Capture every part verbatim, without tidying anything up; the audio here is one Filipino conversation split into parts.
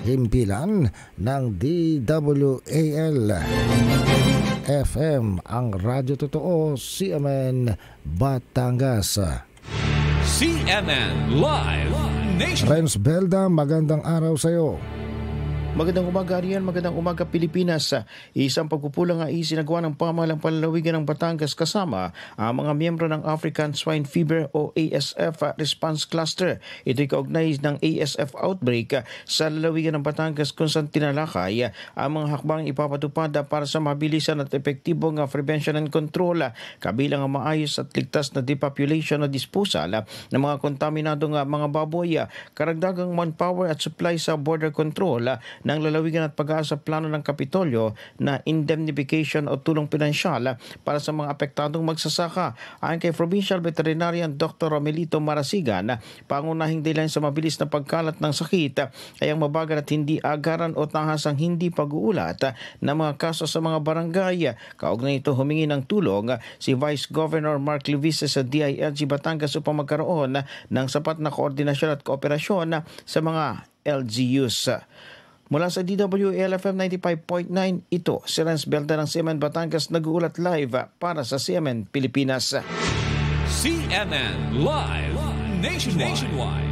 himpilan ng D W A L F M, ang Radyo Totoo, C M N Batangas. C M N Live Nation. Renz Belda, magandang araw sa iyo. Magandang umaga riyan, magandang umaga Pilipinas. Isang pagpupulong nga isinagawa ng pamahalang panlalawigan ng Batangas kasama ang mga miyembro ng African Swine Fever o A S F Response Cluster. Ito'y kaugnay ng A S F outbreak sa lalawigan ng Batangas kung saan tinalakay ang mga hakbang ipapatupad para sa mabilisan at epektibong prevention and control, kabilang ang maayos at ligtas na depopulation o disposal ng mga kontaminadong mga baboy, karagdagang manpower at supply sa border control ng lalawigan at pag-aasa plano ng Kapitolyo na indemnification o tulong pinansyal para sa mga apektadong magsasaka. Ayon kay Provincial Veterinarian Doctor Romelito Marasigan, pangunahing dahilan sa mabilis na pagkalat ng sakit ay ang mabagal at hindi agaran o tahasang hindi pag-uulat ng mga kaso sa mga barangay. Kaugnay ito, humingi ng tulong si Vice Governor Mark Levice sa D I L G Batangas upang magkaroon ng sapat na koordinasyon at kooperasyon sa mga L G Us. Mula sa D W A L F M ninety-five point nine, ito si Renz Belda ng C M N Batangas, nag-uulat live para sa C M N Pilipinas. C M N Live Nationwide. Nationwide.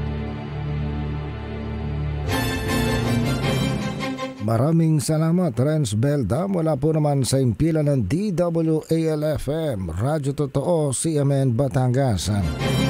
Maraming salamat, Renz Belda, mula po naman sa impilan ng D W A L F M, Radyo Totoo, C M N Batangas.